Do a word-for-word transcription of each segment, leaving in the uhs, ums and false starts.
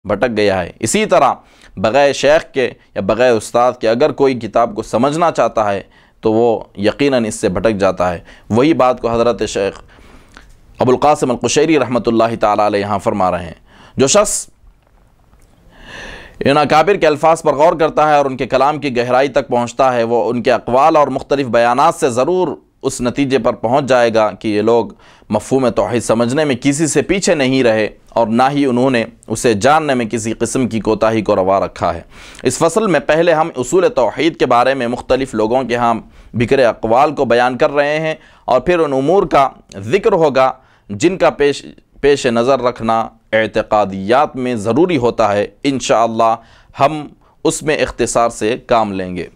بھٹک گیا ہے۔ اسی طرح بغیر شیخ کے یا بغیر استاد کے اگر کوئی کتاب کو سمجھنا چاہتا ہے تو وہ یقیناً اس سے بھٹک جاتا ہے۔ وہی بات کو حضرت شیخ ابو القاسم القشیری رحمۃ اللہ تعالیٰ علیہ یہاں فرما رہے ہیں۔ جو شخص ان اکابر کے الفاظ پر غور کرتا ہے اور ان کے کلام کی گہرائی تک پہنچتا ہے، وہ ان کے اقوال اور مختلف بیانات سے ضرور اس نتیجے پر پہنچ جائے گا کہ یہ لوگ مفہوم توحید سمجھنے میں کسی سے پیچھے نہیں رہے اور نہ ہی انہوں نے اسے جاننے میں کسی قسم کی کوتاہی کو روا رکھا ہے۔ اس فصل میں پہلے ہم اصول توحید کے بارے میں مختلف لوگوں کے ہاں بکھرے اقوال کو بیان کر رہے ہیں، اور پھر ان امور کا ذکر ہوگا جن کا پیش پیش نظر رکھنا اعتقادیات میں ضروری ہوتا ہے۔ انشاءاللہ ہم اس میں اختصار سے کام لیں گے۔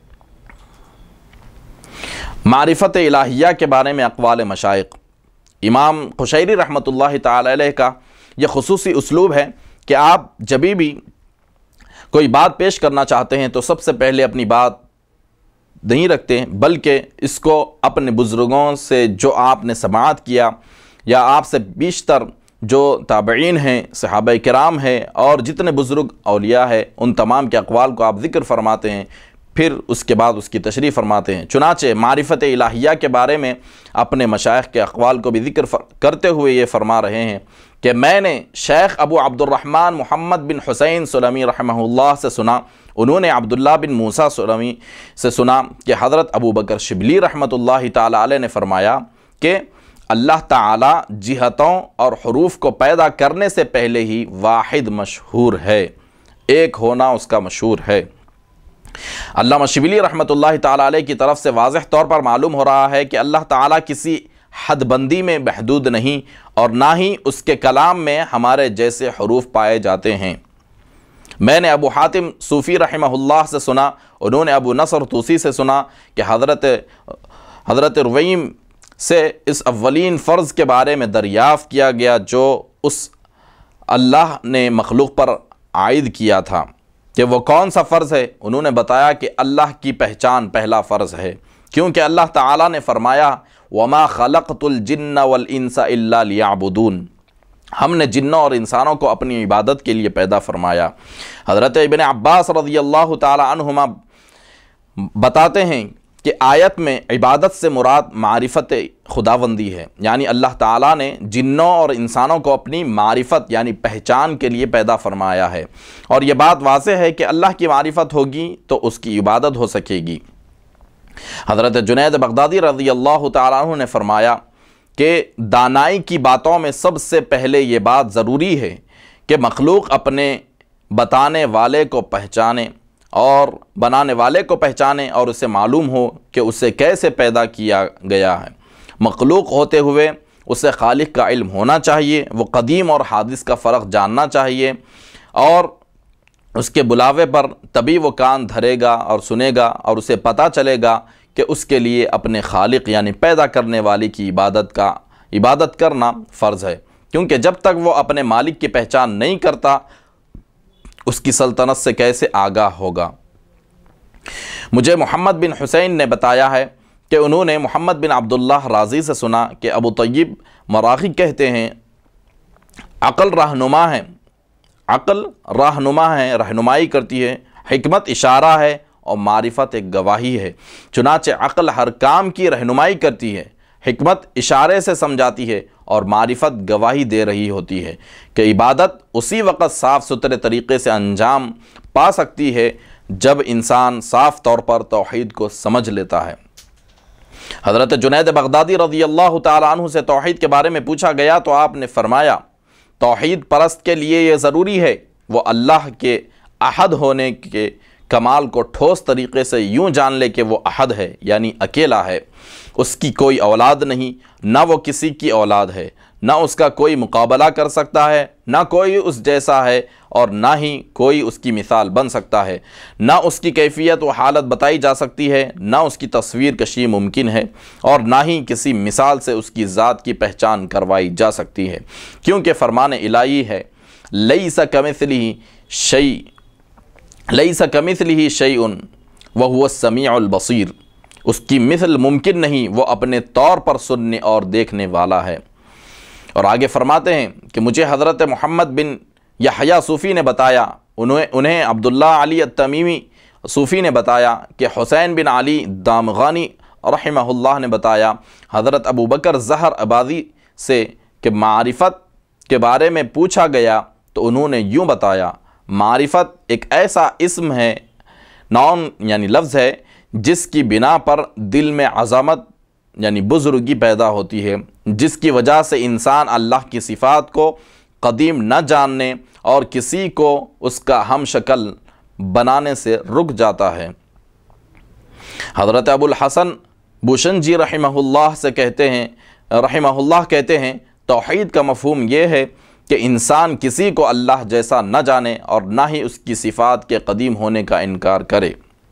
معرفت الہیہ کے بارے میں اقوال مشائخ۔ امام قشیری رحمۃ اللہ تعالی علیہ کا یہ خصوصی اسلوب ہے کہ آپ جب بھی کوئی بات پیش کرنا چاہتے ہیں تو سب سے پہلے اپنی بات نہیں رکھتے، بلکہ اس کو اپنے بزرگوں سے جو آپ نے سماعت کیا یا آپ سے بیشتر جو تابعین ہیں، صحابہ کرام ہیں اور جتنے بزرگ اولیاء ہیں، ان تمام کے اقوال کو آپ ذکر فرماتے ہیں، پھر اس کے بعد اس کی تشریح فرماتے ہیں۔ چنانچہ معرفت الہیہ کے بارے میں اپنے مشائخ کے اقوال کو بھی ذکر کرتے ہوئے یہ فرما رہے ہیں کہ میں نے شیخ ابو عبد الرحمن محمد بن حسین سلمی رحمہ اللہ سے سنا، انہوں نے عبداللہ بن موسیٰ سلمی سے سنا کہ حضرت ابو بکر شبلی رحمۃ اللہ تعالی علیہ نے فرمایا کہ اللہ تعالی جہتوں اور حروف کو پیدا کرنے سے پہلے ہی واحد مشہور ہے، ایک ہونا اس کا مشہور ہے۔ علامہ شبلی رحمۃ اللہ تعالی علیہ کی طرف سے واضح طور پر معلوم ہو رہا ہے کہ اللہ تعالیٰ کسی حد بندی میں محدود نہیں اور نہ ہی اس کے کلام میں ہمارے جیسے حروف پائے جاتے ہیں۔ میں نے ابو حاتم صوفی رحمہ اللہ سے سنا، انہوں نے ابو نصر طوسی سے سنا کہ حضرت حضرت رویم سے اس اولین فرض کے بارے میں دریافت کیا گیا جو اس اللہ نے مخلوق پر عائد کیا تھا کہ وہ کون سا فرض ہے۔ انہوں نے بتایا کہ اللہ کی پہچان پہلا فرض ہے، کیونکہ اللہ تعالیٰ نے فرمایا وَمَا خَلَقْتُ الْجِنَّ وَالْإِنسَ إِلَّا لِيَعْبُدُونَ، ہم نے جنوں اور انسانوں کو اپنی عبادت کے لیے پیدا فرمایا۔ حضرت ابن عباس رضی اللہ تعالی عنہما بتاتے ہیں کہ آیت میں عبادت سے مراد معرفت خداوندی ہے، یعنی اللہ تعالیٰ نے جنوں اور انسانوں کو اپنی معرفت یعنی پہچان کے لیے پیدا فرمایا ہے، اور یہ بات واضح ہے کہ اللہ کی معرفت ہوگی تو اس کی عبادت ہو سکے گی۔ حضرت جنید بغدادی رضی اللہ تعالیٰ عنہ نے فرمایا کہ دانائی کی باتوں میں سب سے پہلے یہ بات ضروری ہے کہ مخلوق اپنے بتانے والے کو پہچانے اور بنانے والے کو پہچانے اور اسے معلوم ہو کہ اسے کیسے پیدا کیا گیا ہے۔ مخلوق ہوتے ہوئے اسے خالق کا علم ہونا چاہیے، وہ قدیم اور حادث کا فرق جاننا چاہیے، اور اس کے بلاوے پر تبھی وہ کان دھرے گا اور سنے گا اور اسے پتہ چلے گا کہ اس کے لیے اپنے خالق یعنی پیدا کرنے والی کی عبادت کا عبادت کرنا فرض ہے، کیونکہ جب تک وہ اپنے مالک کی پہچان نہیں کرتا اس کی سلطنت سے کیسے آگاہ ہوگا۔ مجھے محمد بن حسین نے بتایا ہے کہ انہوں نے محمد بن عبداللہ رازی سے سنا کہ ابو طیب مراغی کہتے ہیں عقل رہنما ہے عقل رہنما ہے رہنمائی کرتی ہے، حکمت اشارہ ہے اور معرفت ایک گواہی ہے۔ چنانچہ عقل ہر کام کی رہنمائی کرتی ہے، حکمت اشارے سے سمجھاتی ہے اور معرفت گواہی دے رہی ہوتی ہے کہ عبادت اسی وقت صاف ستھرے طریقے سے انجام پا سکتی ہے جب انسان صاف طور پر توحید کو سمجھ لیتا ہے۔ حضرت جنید بغدادی رضی اللہ تعالی عنہ سے توحید کے بارے میں پوچھا گیا تو آپ نے فرمایا توحید پرست کے لیے یہ ضروری ہے وہ اللہ کے احد ہونے کے کمال کو ٹھوس طریقے سے یوں جان لے کہ وہ احد ہے یعنی اکیلا ہے، اس کی کوئی اولاد نہیں، نہ وہ کسی کی اولاد ہے، نہ اس کا کوئی مقابلہ کر سکتا ہے، نہ کوئی اس جیسا ہے اور نہ ہی کوئی اس کی مثال بن سکتا ہے، نہ اس کی کیفیت و حالت بتائی جا سکتی ہے، نہ اس کی تصویر کشی ممکن ہے اور نہ ہی کسی مثال سے اس کی ذات کی پہچان کروائی جا سکتی ہے، کیونکہ فرمان الہی ہے لیس کمثلہ شیء لیس کمثلہ شیء وہو السمیع البصیر، اس کی مثل ممکن نہیں، وہ اپنے طور پر سننے اور دیکھنے والا ہے۔ اور آگے فرماتے ہیں کہ مجھے حضرت محمد بن یحییٰ صوفی نے بتایا، انہیں انہیں عبداللہ علی التمیمی صوفی نے بتایا کہ حسین بن علی دامغانی رحمہ اللہ نے بتایا حضرت ابو بکر زہر عبادی سے کہ معرفت کے بارے میں پوچھا گیا تو انہوں نے یوں بتایا، معرفت ایک ایسا اسم ہے، نام یعنی لفظ ہے، جس کی بنا پر دل میں عظمت یعنی بزرگی پیدا ہوتی ہے، جس کی وجہ سے انسان اللہ کی صفات کو قدیم نہ جاننے اور کسی کو اس کا ہم شکل بنانے سے رک جاتا ہے۔ حضرت ابو الحسن بوشنجی رحمہ اللہ سے کہتے ہیں رحمہ اللہ کہتے ہیں توحید کا مفہوم یہ ہے کہ انسان کسی کو اللہ جیسا نہ جانے اور نہ ہی اس کی صفات کے قدیم ہونے کا انکار کرے۔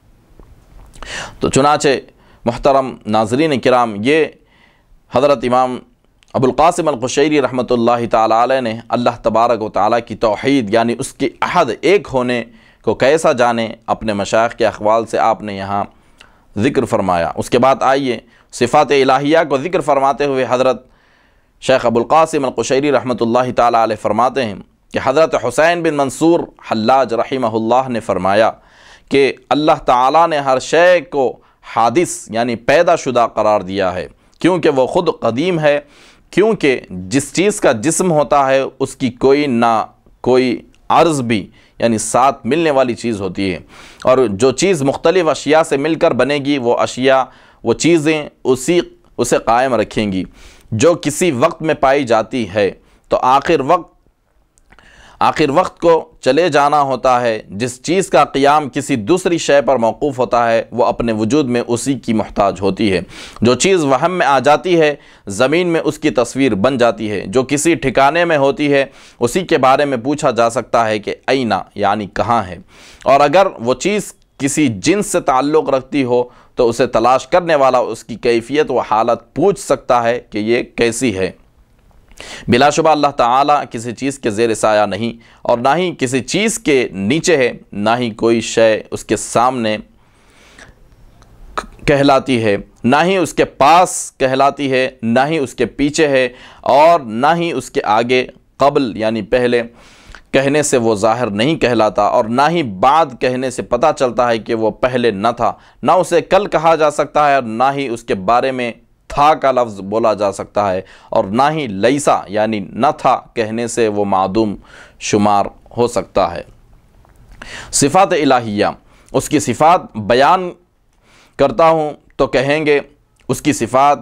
تو چنانچہ محترم ناظرین کرام، یہ حضرت امام ابو القاسم القشیری رحمۃ اللہ تعالیٰ علیہ نے اللہ تبارک و تعالیٰ کی توحید یعنی اس کی احد ایک ہونے کو کیسا جانے اپنے مشائخ کے اقوال سے آپ نے یہاں ذکر فرمایا۔ اس کے بعد آئیے صفات الہیہ کو ذکر فرماتے ہوئے حضرت شیخ ابو القاسم القشیری رحمۃ اللہ تعالیٰ علیہ فرماتے ہیں کہ حضرت حسین بن منصور حلاج رحمہ اللہ نے فرمایا کہ اللہ تعالیٰ نے ہر شے کو حادث یعنی پیدا شدہ قرار دیا ہے، کیونکہ وہ خود قدیم ہے، کیونکہ جس چیز کا جسم ہوتا ہے اس کی کوئی نہ کوئی عرض بھی یعنی ساتھ ملنے والی چیز ہوتی ہے، اور جو چیز مختلف اشیاء سے مل کر بنے گی وہ اشیاء وہ چیزیں اسی اسے قائم رکھیں گی، جو کسی وقت میں پائی جاتی ہے تو آخر وقت آخر وقت کو چلے جانا ہوتا ہے۔ جس چیز کا قیام کسی دوسری شے پر موقوف ہوتا ہے وہ اپنے وجود میں اسی کی محتاج ہوتی ہے۔ جو چیز وہم میں آ جاتی ہے زمین میں اس کی تصویر بن جاتی ہے، جو کسی ٹھکانے میں ہوتی ہے اسی کے بارے میں پوچھا جا سکتا ہے کہ اینا یعنی کہاں ہے، اور اگر وہ چیز کسی جنس سے تعلق رکھتی ہو تو اسے تلاش کرنے والا اس کی کیفیت و حالت پوچھ سکتا ہے کہ یہ کیسی ہے۔ بلا شبہ اللہ تعالیٰ کسی چیز کے زیر سایہ نہیں، اور نہ ہی کسی چیز کے نیچے ہے، نہ ہی کوئی شے اس کے سامنے کہلاتی ہے، نہ ہی اس کے پاس کہلاتی ہے، نہ ہی اس کے پیچھے ہے، اور نہ ہی اس کے آگے قبل یعنی پہلے کہنے سے وہ ظاہر نہیں کہلاتا، اور نہ ہی بعد کہنے سے پتہ چلتا ہے کہ وہ پہلے نہ تھا، نہ اسے کل کہا جا سکتا ہے، اور نہ ہی اس کے بارے میں تھا کا لفظ بولا جا سکتا ہے، اور نہ ہی لیسا یعنی نہ تھا کہنے سے وہ معدوم شمار ہو سکتا ہے۔ صفات الہیہ، اس کی صفات بیان کرتا ہوں تو کہیں گے اس کی صفات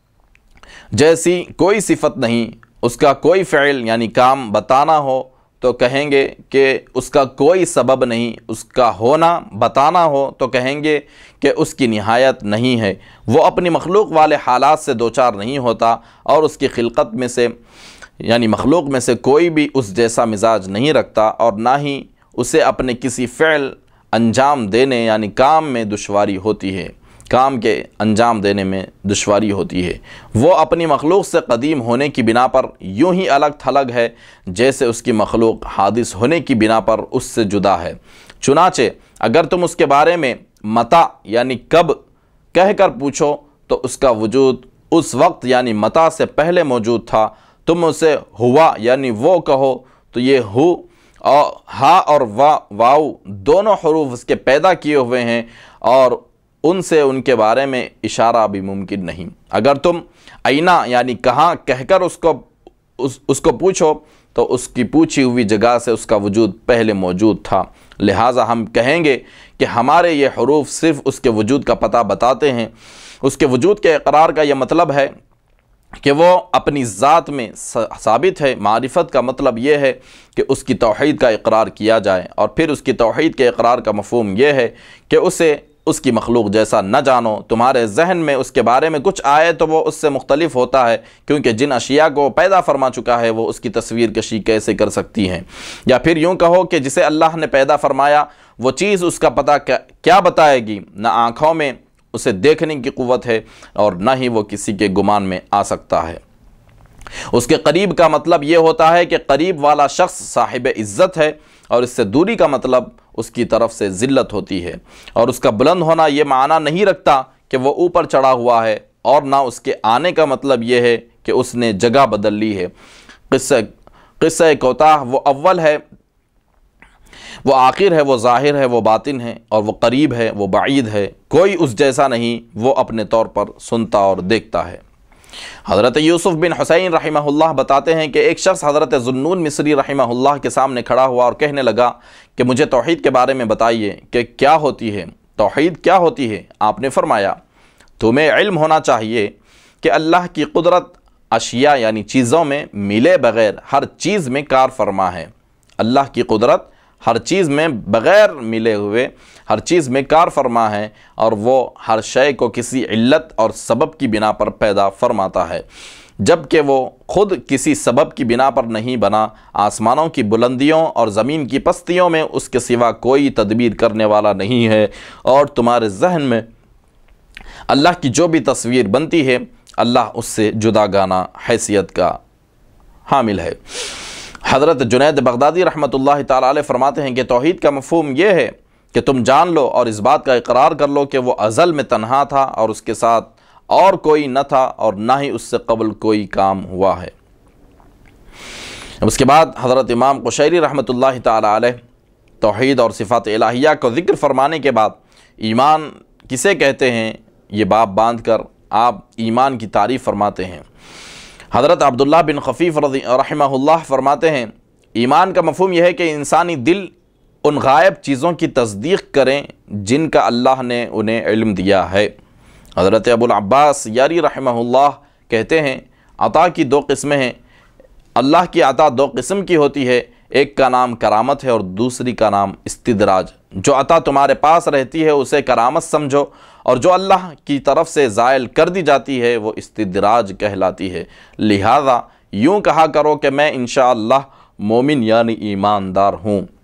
جیسی کوئی صفت نہیں، اس کا کوئی فعل یعنی کام بتانا ہو تو کہیں گے کہ اس کا کوئی سبب نہیں، اس کا ہونا بتانا ہو تو کہیں گے کہ اس کی نہایت نہیں ہے، وہ اپنی مخلوق والے حالات سے دوچار نہیں ہوتا، اور اس کی خلقت میں سے یعنی مخلوق میں سے کوئی بھی اس جیسا مزاج نہیں رکھتا، اور نہ ہی اسے اپنے کسی فعل انجام دینے یعنی کام میں دشواری ہوتی ہے کام کے انجام دینے میں دشواری ہوتی ہے۔ وہ اپنی مخلوق سے قدیم ہونے کی بنا پر یوں ہی الگ تھلگ ہے جیسے اس کی مخلوق حادث ہونے کی بنا پر اس سے جدا ہے۔ چنانچہ اگر تم اس کے بارے میں متا یعنی کب کہہ کر پوچھو تو اس کا وجود اس وقت یعنی متا سے پہلے موجود تھا، تم اسے ہوا یعنی وہ کہو تو یہ ہو اور ہا اور وا واو دونوں حروف اس کے پیدا کیے ہوئے ہیں، اور ان سے ان کے بارے میں اشارہ بھی ممکن نہیں۔ اگر تم اینا یعنی کہاں کہہ کر اس کو اس, اس کو پوچھو تو اس کی پوچھی ہوئی جگہ سے اس کا وجود پہلے موجود تھا، لہٰذا ہم کہیں گے کہ ہمارے یہ حروف صرف اس کے وجود کا پتہ بتاتے ہیں۔ اس کے وجود کے اقرار کا یہ مطلب ہے کہ وہ اپنی ذات میں ثابت ہے۔ معرفت کا مطلب یہ ہے کہ اس کی توحید کا اقرار کیا جائے، اور پھر اس کی توحید کے اقرار کا مفہوم یہ ہے کہ اسے اس کی مخلوق جیسا نہ جانو۔ تمہارے ذہن میں اس کے بارے میں کچھ آئے تو وہ اس سے مختلف ہوتا ہے، کیونکہ جن اشیاء کو پیدا فرما چکا ہے وہ اس کی تصویر کشی کیسے کر سکتی ہیں؟ یا پھر یوں کہو کہ جسے اللہ نے پیدا فرمایا وہ چیز اس کا پتہ کیا بتائے گی؟ نہ آنکھوں میں اسے دیکھنے کی قوت ہے، اور نہ ہی وہ کسی کے گمان میں آ سکتا ہے۔ اس کے قریب کا مطلب یہ ہوتا ہے کہ قریب والا شخص صاحب عزت ہے، اور اس سے دوری کا مطلب اس کی طرف سے ذلت ہوتی ہے، اور اس کا بلند ہونا یہ معنی نہیں رکھتا کہ وہ اوپر چڑھا ہوا ہے، اور نہ اس کے آنے کا مطلب یہ ہے کہ اس نے جگہ بدل لی ہے۔ قصہ قصہ کوتاہ وہ اول ہے وہ آخر ہے، وہ ظاہر ہے، وہ باطن ہے، اور وہ قریب ہے، وہ بعید ہے، کوئی اس جیسا نہیں، وہ اپنے طور پر سنتا اور دیکھتا ہے۔ حضرت یوسف بن حسین رحمہ اللہ بتاتے ہیں کہ ایک شخص حضرت ذوالنون مصری رحمہ اللہ کے سامنے کھڑا ہوا اور کہنے لگا کہ مجھے توحید کے بارے میں بتائیے کہ کیا ہوتی ہے، توحید کیا ہوتی ہے؟ آپ نے فرمایا تمہیں علم ہونا چاہیے کہ اللہ کی قدرت اشیاء یعنی چیزوں میں ملے بغیر ہر چیز میں کار فرما ہے۔ اللہ کی قدرت ہر چیز میں بغیر ملے ہوئے ہر چیز میں کار فرما ہے، اور وہ ہر شے کو کسی علت اور سبب کی بنا پر پیدا فرماتا ہے، جبکہ وہ خود کسی سبب کی بنا پر نہیں بنا۔ آسمانوں کی بلندیوں اور زمین کی پستیوں میں اس کے سوا کوئی تدبیر کرنے والا نہیں ہے، اور تمہارے ذہن میں اللہ کی جو بھی تصویر بنتی ہے اللہ اس سے جداگانہ حیثیت کا حامل ہے۔ حضرت جنید بغدادی رحمۃ اللہ تعالیٰ علیہ فرماتے ہیں کہ توحید کا مفہوم یہ ہے کہ تم جان لو اور اس بات کا اقرار کر لو کہ وہ ازل میں تنہا تھا اور اس کے ساتھ اور کوئی نہ تھا، اور نہ ہی اس سے قبل کوئی کام ہوا ہے۔ اس کے بعد حضرت امام قشیری رحمۃ اللہ تعالیٰ علیہ توحید اور صفات الہیہ کو ذکر فرمانے کے بعد ایمان کسے کہتے ہیں یہ باب باندھ کر آپ ایمان کی تعریف فرماتے ہیں۔ حضرت عبداللہ بن خفیف رضی رحمہ اللہ فرماتے ہیں ایمان کا مفہوم یہ ہے کہ انسانی دل ان غائب چیزوں کی تصدیق کریں جن کا اللہ نے انہیں علم دیا ہے۔ حضرت ابو العباس یاری رحمہ اللہ کہتے ہیں عطا کی دو قسمیں ہیں، اللہ کی عطا دو قسم کی ہوتی ہے، ایک کا نام کرامت ہے اور دوسری کا نام استدراج۔ جو عطا تمہارے پاس رہتی ہے اسے کرامت سمجھو، اور جو اللہ کی طرف سے زائل کر دی جاتی ہے وہ استدراج کہلاتی ہے۔ لہذا یوں کہا کرو کہ میں انشاءاللہ مومن یعنی ایماندار ہوں۔